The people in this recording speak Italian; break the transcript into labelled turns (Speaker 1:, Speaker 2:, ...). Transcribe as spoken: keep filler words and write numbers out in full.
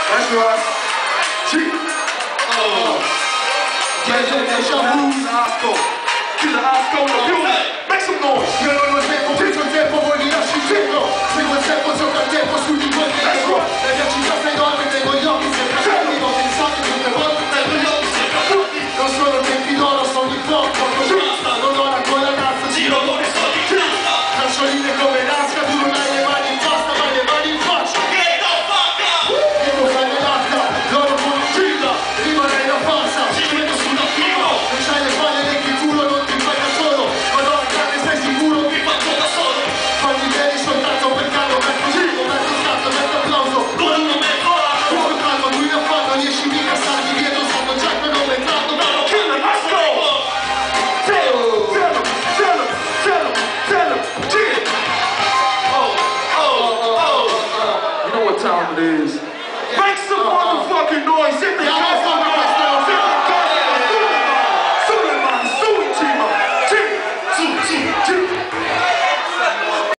Speaker 1: That's right. Cheat. Oh. Yeah, yeah, yeah, yeah. Killer Osco. Killer Osco in the building. Make some noise. Io non ho tempo, penso il tempo, voi mi lasci tempo. Seguo il tempo, gioca il tempo su di voi. That's right. Le mie città sei enorme, tengo gli occhi sempre aperti. Ho pensato tutte volte, tengo gli occhi sempre aperti. Non sono tempi d'oro, sono hip hop, quando basta. Non ho la gola cazzo, giro con i soldi in testa. Cancioline come l'asca, tu non hai le mani in pasta, ma le mani in faccia. Get the fuck up! Devo fare l'acca, loro con un gilla, rimarrei la passa. Ci vedo sulla filo. Non c'hai le palle neanche il culo, non ti fai da solo. Madonna grande, stai sicuro, mi faccio da solo. Fammi bene soltanto per calmo, metto giro, metto scatto, metto applauso. Con uno metto l'altro. Tutto calmo, lui ha fatto dieci mica salti dietro, sanno già che non è tratto. No, killer, let's go! Tell him, tell him, tell him, tell him, tell him, jig. Oh, oh, oh, oh. You know what time it is. Make some motherfucking